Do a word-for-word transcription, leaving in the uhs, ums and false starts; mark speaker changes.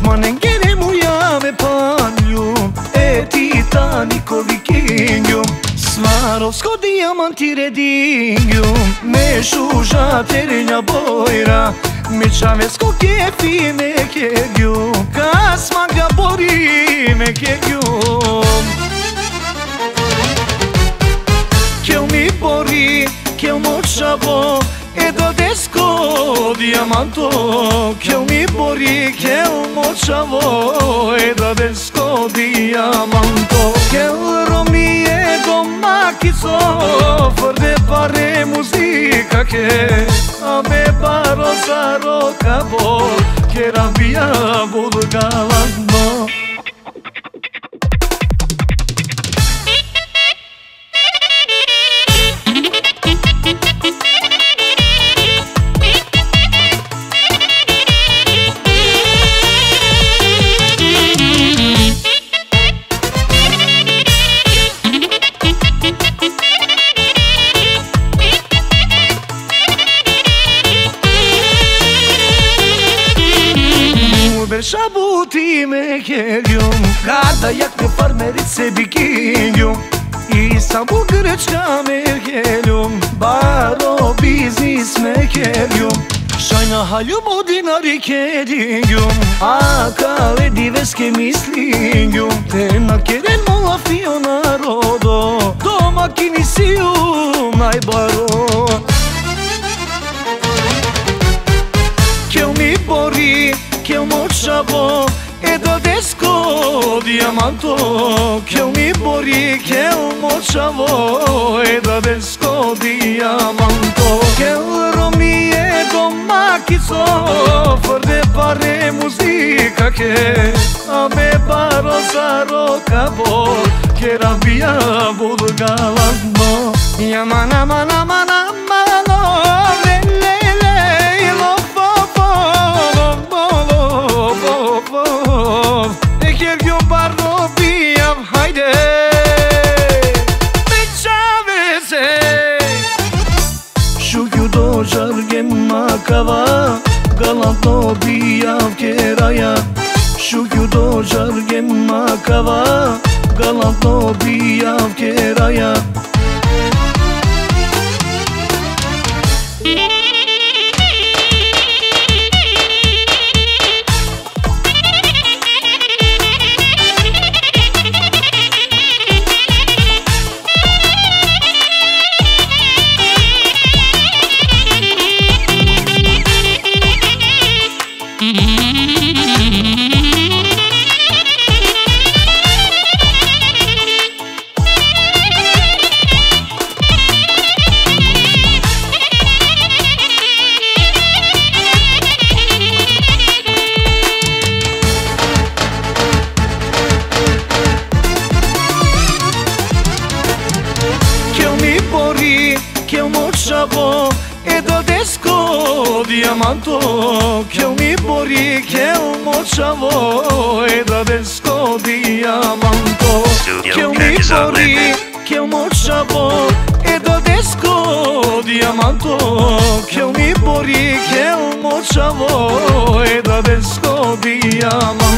Speaker 1: Ma në ngere muja me panjum e Titanico vikingjum Swarovsko diamanti redingjum me shushatere nja bojra me qavesko kefi me kegjum kas maga bori me kegjum Kjo mi bori, kjo mo qavo e do desko diamanto Kjo mi bori, kjo mo qavo e do desko diamanto Kjo romi e do makico fără pare muzica che a me paro saro cabo che rabbia bulgalano Shabuti me keljum Kada jak me farmerit se bikinjum Istanbul Greçka me keljum Baro biznis me keljum Shajna haljum o dinari keljum Aka le diveske mislinjum Te na keren mola fio narodo Doma kinisium najbaro Kjo mi bori Kjo mo qavo e do desko diamanto Kjo mi bori, kjo mo qavo e do desko diamanto Kjo romi e do makico fără pare muzica che a me paro saro cabo che rabbia bulgalano Yamana mana mana mana Makava galantno bijav keraja Shukju do žargem makava galantno bijav keraja Kjo mo qavo e do desko diamanto Kjo mi bori, kjo mo qavo e do desko diamanto Kjo mi bori, kjo mo qavo e do desko diamanto Kjo mi bori, kjo mo qavo e do desko diamanto